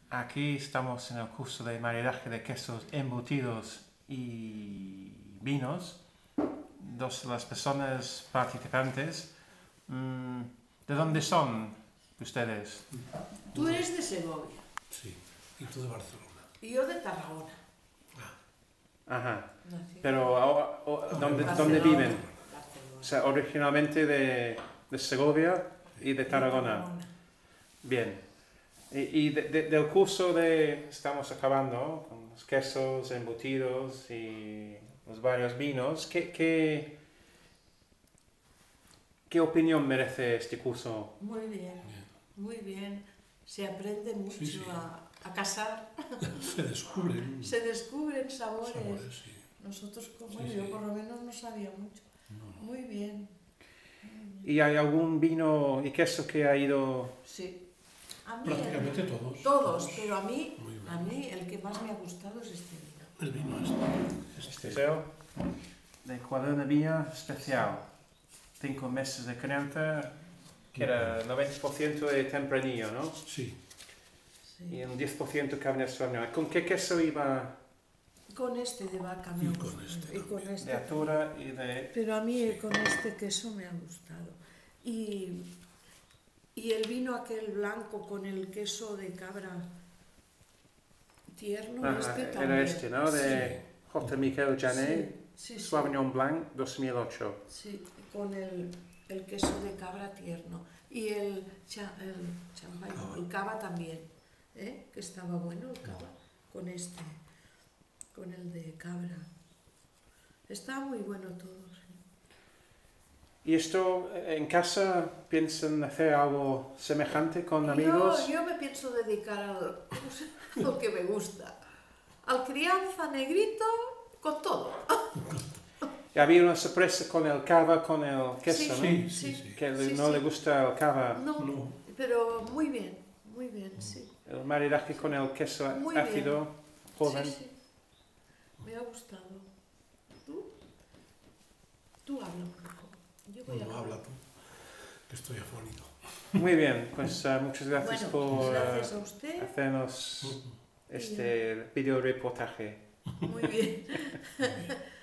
Aquí estamos en el curso de maridaje de quesos embutidos y vinos. Dos de las personas participantes. ¿De dónde son ustedes? Tú eres de Segovia. Sí, y tú de Barcelona. Y yo de Tarragona. Ajá. Nací Pero ¿dónde Barcelona. viven? Barcelona. O sea, originalmente de Segovia y de Tarragona. Bien. Y del curso estamos acabando con los quesos, embutidos y los varios vinos. ¿Qué opinión merece este curso? Muy bien, muy bien. Se aprende mucho Sí. a casar. Se descubren Se descubren sabores. sí. Nosotros, Sí, yo sí. por lo menos no sabía mucho. No. Muy bien. ¿Y hay algún vino y queso que ha ido? Sí. A mí Prácticamente todos. todos, pero Muy bien. a mí el que más me ha gustado es este vino. El vino Este museo de Cuaderna Vía Especial. 5 meses de crianza, que era 90% de tempranillo, ¿no? Sí. Sí. Y un 10% Cabernet Sauvignon. ¿Con qué queso iba? Con este de vaca me Y ha con gustado. este Y con también. este De Atura y de... Pero a mí con este queso me ha gustado. Y el vino aquel blanco con el queso de cabra tierno, Ajá, este también. era este, ¿no? De J. Miquel Janet, Sí, sí, Sauvignon Blanc 2008. sí, con el queso de cabra tierno. Y el champán, no, el cava también, ¿eh? Que estaba bueno el cava, con este, con el de cabra. Estaba muy bueno todo, sí. ¿Y esto en casa piensan hacer algo semejante con amigos? Yo me pienso dedicar a lo que me gusta. Al crianza negrito, con todo. Y había una sorpresa con el cava, con el queso, ¿no? Sí, sí. Que Sí, no sí. le gusta el cava. No, pero muy bien, sí. El maridaje con el queso Muy ácido, joven. Sí, sí. Me ha gustado. ¿Tú? Tú habla un poco. Yo voy a Bueno, hablar. habla tú, que estoy afónico. Muy bien, pues muchas gracias Bueno, por gracias a usted. hacernos este video reportaje. Muy bien.